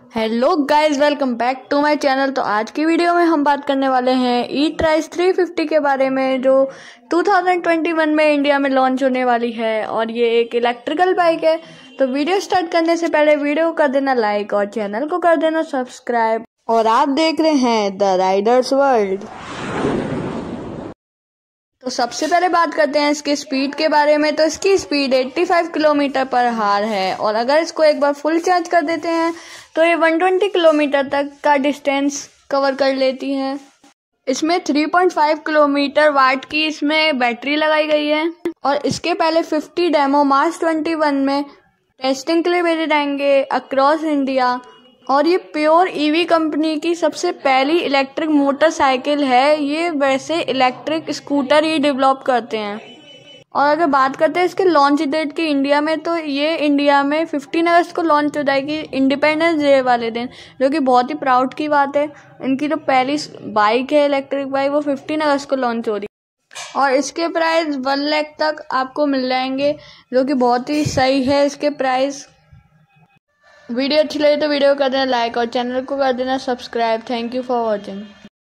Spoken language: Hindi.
Hello guys, welcome back to my channel. तो आज की वीडियो में हम बात करने वाले हैं ई-ट्राइस 350 के बारे में, जो 2021 में इंडिया में लॉन्च होने वाली है और ये एक इलेक्ट्रिकल बाइक है। तो वीडियो स्टार्ट करने से पहले वीडियो को कर देना लाइक और चैनल को कर देना सब्सक्राइब। और आप देख रहे हैं द राइडर्स वर्ल्ड। तो सबसे पहले बात करते हैं इसकी स्पीड के बारे में। तो इसकी स्पीड 85 किलोमीटर पर हार है और अगर इसको एक बार फुल चार्ज कर देते हैं तो ये 120 किलोमीटर तक का डिस्टेंस कवर कर लेती है। इसमें 3.5 किलोमीटर वाट की इसमें बैटरी लगाई गई है और इसके पहले 50 डेमो मार्च 21 में टेस्टिंग के लिए भेजे जाएंगे अक्रॉस इंडिया। और ये प्योर ईवी कंपनी की सबसे पहली इलेक्ट्रिक मोटरसाइकिल है। ये वैसे इलेक्ट्रिक स्कूटर ही डेवलप करते हैं। और अगर बात करते हैं इसके लॉन्च डेट की इंडिया में, तो ये इंडिया में 15 अगस्त को लॉन्च हो जाएगी, इंडिपेंडेंस डे वाले दिन, जो कि बहुत ही प्राउड की बात है। इनकी जो पहली बाइक है इलेक्ट्रिक बाइक, वो 15 अगस्त को लॉन्च हो रही है और इसके प्राइस 1 लाख तक आपको मिल जाएंगे, जो कि बहुत ही सही है इसके प्राइस। वीडियो अच्छी लगी तो वीडियो को कर देना लाइक और चैनल को कर देना subscribe. Thank you for watching.